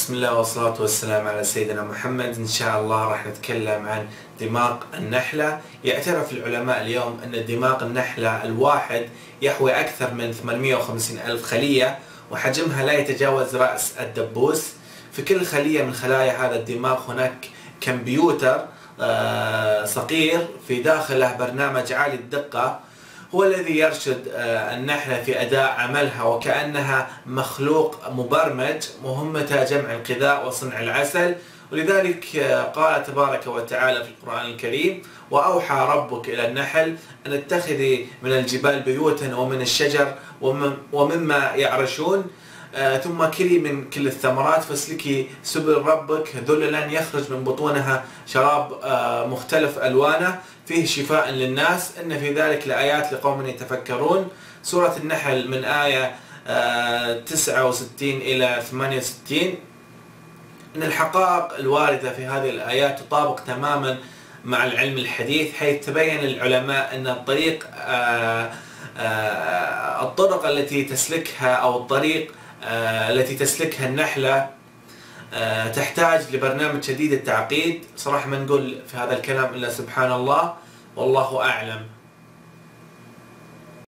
بسم الله والصلاة والسلام على سيدنا محمد. إن شاء الله راح نتكلم عن دماغ النحلة. يعترف العلماء اليوم أن دماغ النحلة الواحد يحوي أكثر من 850 ألف خلية، وحجمها لا يتجاوز رأس الدبوس. في كل خلية من خلايا هذا الدماغ هناك كمبيوتر صغير في داخله برنامج عالي الدقة هو الذي يرشد النحلة في أداء عملها، وكأنها مخلوق مبرمج مهمته جمع الغذاء وصنع العسل. ولذلك قال تبارك وتعالى في القرآن الكريم: وأوحى ربك إلى النحل أن اتخذي من الجبال بيوتا ومن الشجر ومما يعرشون ثم كلي من كل الثمرات فاسلكي سبل ربك ذللا يخرج من بطونها شراب مختلف ألوانه فيه شفاء للناس إن في ذلك لآيات لقوم يتفكرون. سورة النحل من آية 69 إلى 68. إن الحقائق الواردة في هذه الآيات تطابق تماما مع العلم الحديث، حيث تبين العلماء أن الطرق التي تسلكها أو الطريق التي تسلكها النحلة تحتاج لبرنامج شديد التعقيد. صراحة ما نقول في هذا الكلام إلا سبحان الله والله أعلم.